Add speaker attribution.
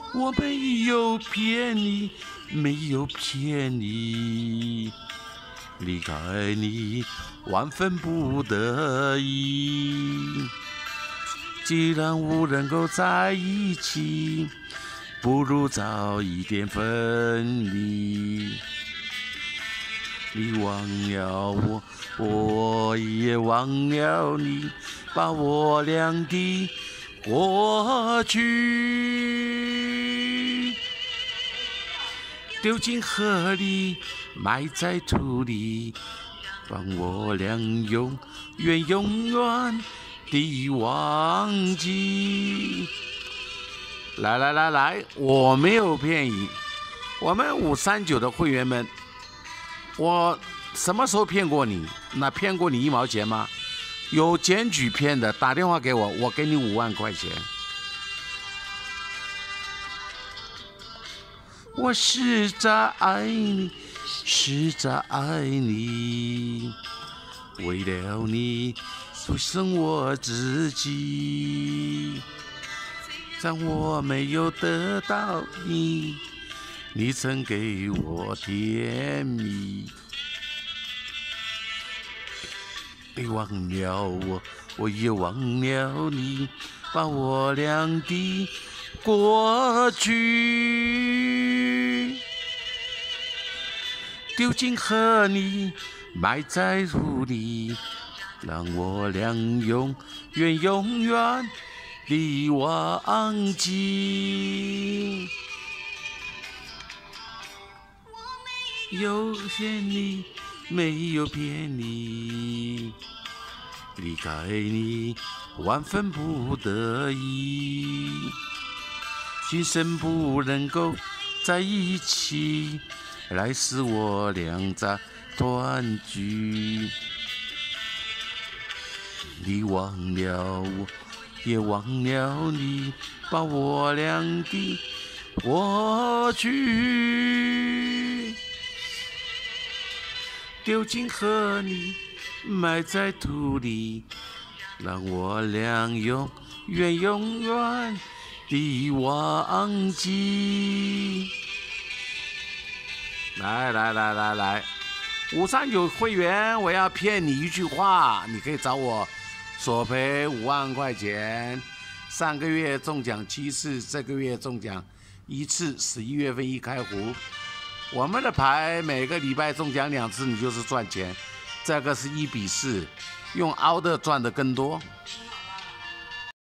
Speaker 1: 我没有骗你，没有骗你，离开你万分不得已。既然无能够在一起，不如早一点分离。你忘了我，我也忘了你，把我俩的过去丢进河里，埋在土里，让我俩永远的忘记。来，我没有骗你，我们539的会员们，我什么时候骗过你？那骗过你1毛钱吗？有检举骗的，打电话给我，我给你5万块钱。我试着爱你，试着爱你，为了你牺牲我自己。但我没有得到你，你曾给我甜蜜。你忘了我，我也忘了你，把我俩的过去丢进河里，埋在土里，让我俩永远的忘记。有骗你，没有骗你，离开你万分不得已。今生不能够在一起，来世我俩再团聚。你忘了我，也忘了你，把我俩的过去丢进河里，埋在土里，让我俩永远的忘记。来，539会员，我要骗你一句话，你可以找我索赔5万块钱。上个月中奖7次，这个月中奖1次，11月份一开胡。我们的牌每个礼拜中奖2次，你就是赚钱。这个是1比4，用凹的赚的更多。